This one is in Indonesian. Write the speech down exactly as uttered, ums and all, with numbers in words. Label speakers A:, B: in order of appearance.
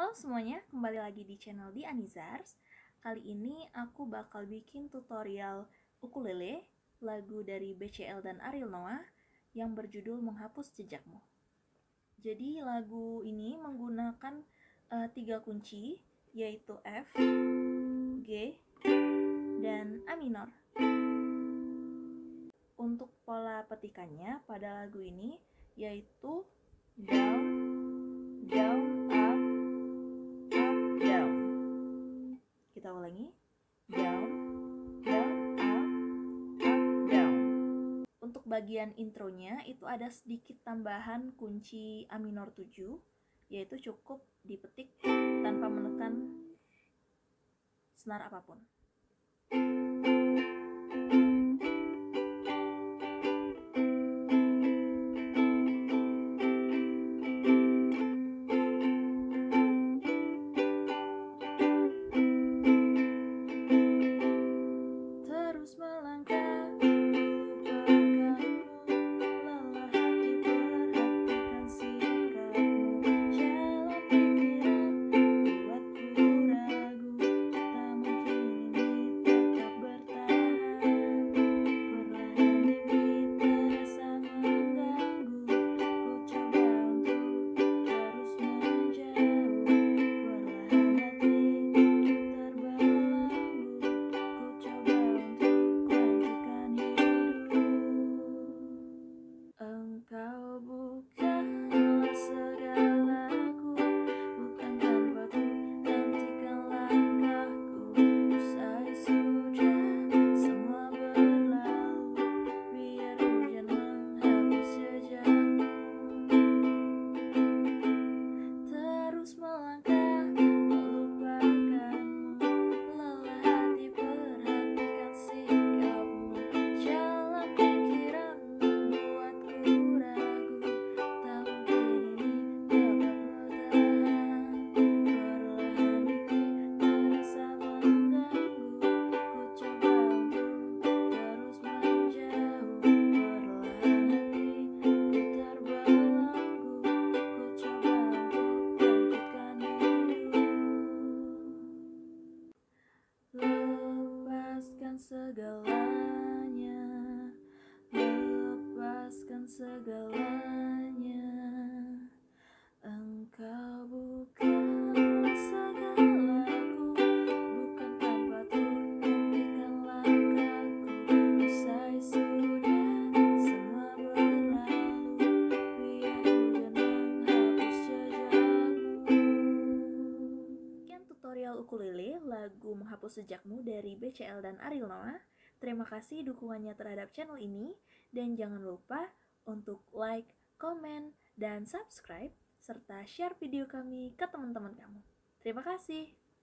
A: Halo semuanya, kembali lagi di channel di Anizars. Kali ini aku bakal bikin tutorial ukulele, lagu dari B C L dan Ariel Noah yang berjudul Menghapus Jejakmu. Jadi lagu ini menggunakan uh, tiga kunci, yaitu F, G, dan A minor. Untuk pola petikannya pada lagu ini yaitu down, down, up, down. Kita ulangi. Down, down, up, up, down. Untuk bagian intronya itu ada sedikit tambahan kunci A minor tujuh, yaitu cukup dipetik tanpa menekan senar apapun. Terus melangkah, lupakanmu, lelah hati perhatikan sikapmu, jalan pikiran buatku ragu, tak mungkin ini tetap bertahan, perlahan mimpi terasa mengganggu, ku coba untuk terus menjauh, perlahan hati ku terbelenggu, ku coba Engkau bukanlah segalaku, bukan tanpaku hentikan langkahku. Usai sudah semua berlalu, biar hujan menghapus jejakmu. Terus melangkah, melupakanmu, lelah hati perhatikan sikapmu, jalan pikiran membuatku ragu, tak mungkin ini dapat bertahan, perlahan mimpi terasa mengganggu, ku coba untuk terus menjauh, perlahan hati ku terbelenggu, ku coba untuk lanjutkan hidup. Lepaskan segalanya, lepaskan segalanya. Engkau bukanlah segalaku, bukan tanpa hentikan langkahku. Usai sudah semua berlalu, biar hujan menghapus jejakmu. Sekian tutorial ukulele lagu Menghapus Jejakmu dari B C L dan Ariel Noah. Terima kasih dukungannya terhadap channel ini, dan jangan lupa untuk like, komen, dan subscribe, serta share video kami ke teman-teman kamu. Terima kasih.